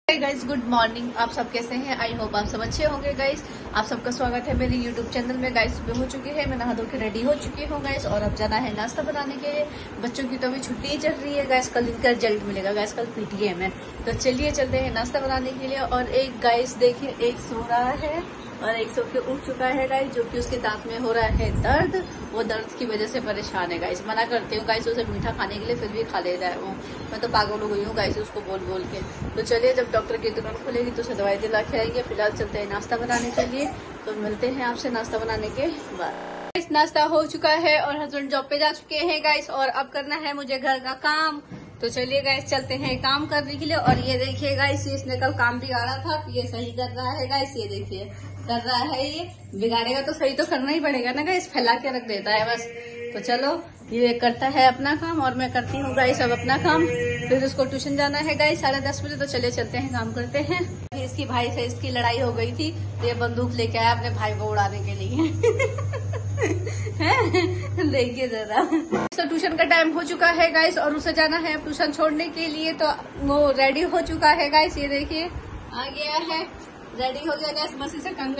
Guys good morning. आप सब कैसे हैं? आई होप आप सब अच्छे होंगे गाइस। आप सबका स्वागत है मेरे यूट्यूब चैनल में। गाइस सुबह हो चुकी है, मैं नहा धो के रेडी हो चुकी हूँ गाइस, और अब जाना है नाश्ता बनाने के लिए। बच्चों की तो अभी छुट्टी चल रही है गाइस, कल इनका रिजल्ट मिलेगा गाइस, कल पीटीएम है। तो चलिए चलते हैं नाश्ता बनाने के लिए। और एक गाइस देखिए, एक सो रहा है और एक सो के उठ चुका है गाइस, जो कि उसके दांत में हो रहा है दर्द। वो दर्द की वजह से परेशान है गाइस। मना करती हूँ गाइस उसे मीठा खाने के लिए, फिर भी खा ले रहा है वो। मैं तो पागल हो गई हूँ गाइस उसको बोल बोल के। तो चलिए जब डॉक्टर की दुकान खुलेगी तो उसे दवाई दिला के आएंगे। फिलहाल चलते हैं नाश्ता बनाने के लिए। तो मिलते हैं आपसे नाश्ता बनाने के बाद। इस नाश्ता हो चुका है और हस्बैंड जॉब पे जा चुके हैं गाइस, और अब करना है मुझे घर का काम। तो चलिए गाइस चलते हैं काम करने के लिए। और ये देखिए गाइस, इसने कल काम बिगाड़ा था, ये सही कर रहा है गाइस। ये देखिए कर रहा है, ये बिगाड़ेगा तो सही तो करना ही पड़ेगा ना गाइस, फैला के रख देता है बस। तो चलो ये करता है अपना काम और मैं करती हूँ गाइस अब अपना काम। फिर उसको ट्यूशन जाना है गाइस 10:30 बजे। तो चले चलते हैं काम करते हैं। इसकी भाई से इसकी लड़ाई हो गई थी, तो ये बंदूक लेके आया अपने भाई को उड़ाने के लिए। देखिए जरा। तो ट्यूशन का टाइम हो चुका है गाइस और उसे जाना है ट्यूशन छोड़ने के लिए। तो वो रेडी हो चुका है गाइस, ये देखिए आ गया है, रेडी हो गया गैस। बस इसे कंगा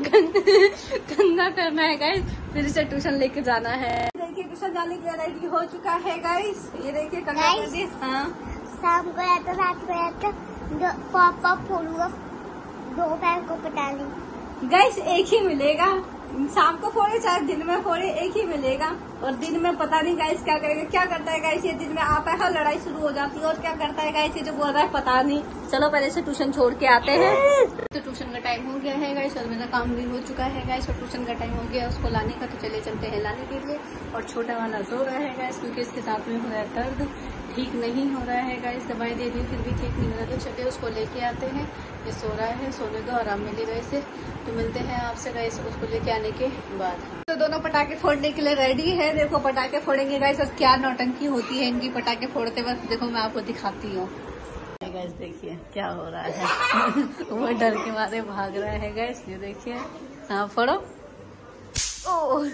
करना है गाइस, फिर इसे ट्यूशन लेके जाना है। देखिए ट्यूशन जाने के लिए रेडी हो चुका है गाइस। ये देखिए कंगा कर दी। हाँ शाम को या तो रात को या तो पापा फोड़ूंगा, दोपहर को पता नहीं गाइस। एक ही मिलेगा, शाम को फोड़े चाहे दिन में फोड़े, एक ही मिलेगा। और दिन में पता नहीं गाइस क्या करेगा, क्या करता है गाइस। ये दिन में आता है लड़ाई शुरू हो जाती है, और क्या करता है गाइस ये जो बोल रहा है पता नहीं। चलो पहले से ट्यूशन छोड़ के आते हैं। तो ट्यूशन का टाइम हो गया है गाइस और मेरा काम भी हो चुका है गाइस, और ट्यूशन का टाइम हो गया उसको लाने का। तो चले चलते हैं लाने के लिए। और छोटा वाला सो रहा है गाइस, क्योंकि इसके साथ में हो रहा है दर्द, ठीक नहीं हो रहा है गाइस। दवाई दे दी फिर भी ठीक नहीं हो रहा। तो चलिए उसको लेके आते हैं। ये सो रहा है, सोने दो, आराम मिलेगा इसे। तो मिलते हैं आपसे गाइस उसको लेके आने के बाद। तो दोनों पटाखे फोड़ने के लिए रेडी है। देखो पटाखे फोड़ेंगे गाइस, और क्या नौटंकी होती है इनकी पटाखे फोड़ते वक्त। देखो मैं आपको दिखाती हूँ गाइस, देखिए क्या हो रहा है। वो डर के मारे भाग रहा है गाइस, ये देखिए। हाँ फोड़ो। ओ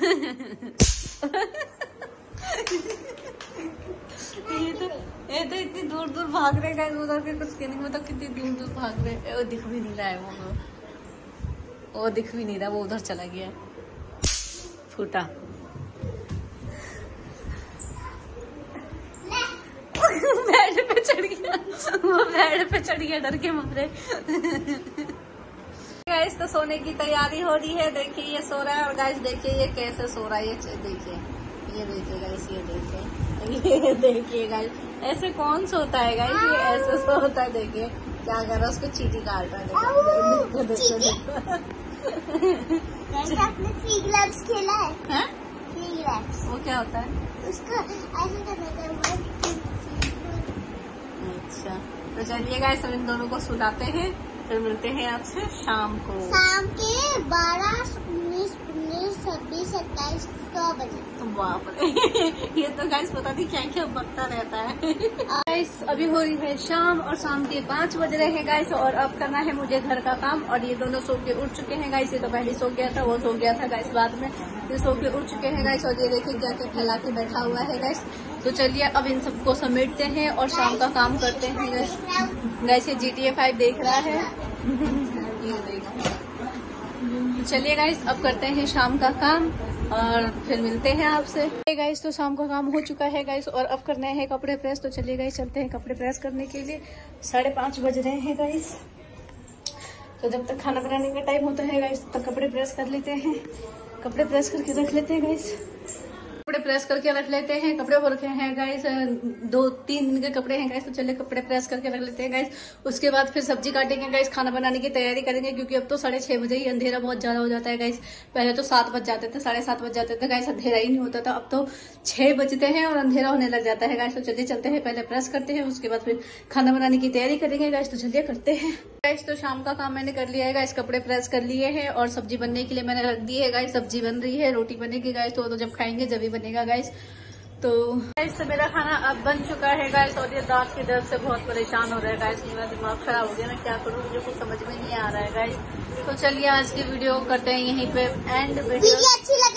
ये तो इतनी दूर दूर भाग रहे गाइस, उधर के कुछ कहने में तो कितनी दूर दूर भाग रहे। वो दिख भी नहीं रहा है, वो दिख भी नहीं रहा, वो उधर चला गया। फूटा। बेड पे चढ़ गया, वो बेड पे चढ़ गया डर के मारे। गाइस तो सोने की तैयारी हो रही है। देखिए ये सो रहा है, और गाइस देखिए ये कैसे सो रहा है। ये देखिए गाइस, ये देखिए गाइस, ऐसे कौन सोता है गाइस, ये ऐसे सोता है। देखिए क्या कर रहा है, उसको चींटी काट रहा है। आपने फ्री ग्लव्स खेला है? हाँ? फ्री ग्लव्स वो क्या होता है? उसको ऐसे करना है। अच्छा तो चलिए गाइस हम इन दोनों को सुलाते हैं, फिर मिलते हैं आपसे शाम को। शाम के 12, 19, 26, 27, 100 बजे। बाप रे। ये तो गाइस पता नहीं क्या क्या बकता रहता है। गाइस अभी हो रही है शाम, और शाम के 5 बज रहे हैं गाइस, और अब करना है मुझे घर का काम। और ये दोनों सो के उठ चुके हैं गाइस। ये तो पहले सो गया था, वो सो गया था गाइस बाद में, ये सो के उठ चुके हैं गाइस। और ये देखिए क्या क्या फैला के बैठा हुआ है गाइस। तो चलिए अब इन सबको समेटते हैं और शाम का काम करते हैं गाइस। गाइस ये GTA 5 देख रहा है। ये देखिए। चलिए गाइस अब करते हैं शाम का काम और फिर मिलते हैं आपसे। गाइस तो शाम का काम हो चुका है गाइस, और अब करना है कपड़े प्रेस। तो चलिए गाइस चलते हैं कपड़े प्रेस करने के लिए। 5:30 बज रहे हैं गाइस। तो जब तक खाना बनाने का टाइम होता है गाइस तब तक कपड़े प्रेस कर लेते हैं। कपड़े प्रेस करके रख लेते हैं गाइस। कपड़े प्रेस करके रख लेते हैं। कपड़े हो रखे हैं गाइस, 2-3 दिन के कपड़े हैं गाइस। तो चलिए कपड़े प्रेस करके रख लेते हैं गाइस। उसके बाद फिर सब्जी काटेंगे गाइस, खाना बनाने की तैयारी करेंगे, क्योंकि अब तो 6:30 बजे ही अंधेरा बहुत ज्यादा हो जाता है गाइस। पहले तो 7 बज जाते थे, 7:30 बज जाते थे गाइस, अंधेरा ही नहीं होता था। अब तो 6 बजते हैं और अंधेरा होने लग जाता है गाइस। तो चलिए चलते हैं, पहले प्रेस करते हैं, उसके बाद फिर खाना बनाने की तैयारी करेंगे गाइस। तो चलिए करते हैं गाइस। तो शाम का काम मैंने कर लिया है गाइस, कपड़े प्रेस कर लिए हैं, और सब्जी बनने के लिए मैंने रख दी है गाइस। सब्जी बन रही है, रोटी बनेगी गाइस, तो जब खाएंगे जब ही बनेगा गाइस। तो गाइस मेरा खाना अब बन चुका है गाइस, और ये दांत की दर्द से बहुत परेशान हो रहा है गाइस। मेरा दिमाग खराब हो गया, मैं क्या करूँ, मुझे कुछ समझ में नहीं आ रहा है गाइस। तो चलिए आज की वीडियो करते हैं यहीं पे एंड। वीडियो अच्छी